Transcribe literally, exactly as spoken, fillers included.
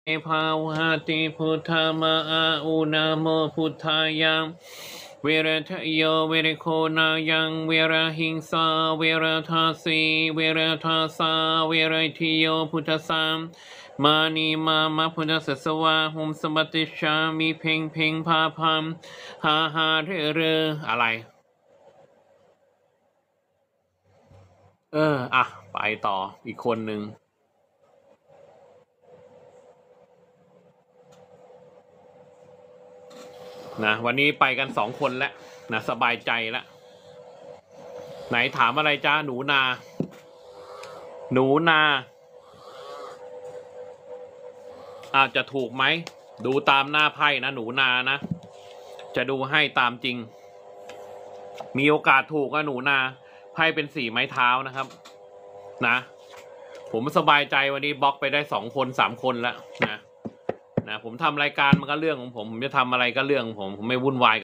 ภาวะติพุทธามาอาอุนาโมพุทธายังเวรทะโยเวรโคนายังเวรหิงสาเวรทาสีเวรทาสาเวรทิโยพุทธสามมานีมามาพุทธสัสวาหุมสมบัติชามีเพ่งเพ่งพาพัมหาหาเรเรอะไรเอออ่ะไปต่ออีกคนหนึ่งนะวันนี้ไปกันสองคนแล้วนะสบายใจแล้วไหนถามอะไรจ้าหนูนา หนูนาอาจจะถูกไหมดูตามหน้าไพ่นะหนูนานะจะดูให้ตามจริงมีโอกาสถูกนะหนูนาไพ่เป็นสี่ไม้เท้านะครับนะผมสบายใจวันนี้บล็อกไปได้สองคนสามคนแล้วนะนะผมทำรายการมันก็เรื่องของผมผมจะทำอะไรก็เรื่องของผมผมไม่วุ่นวาย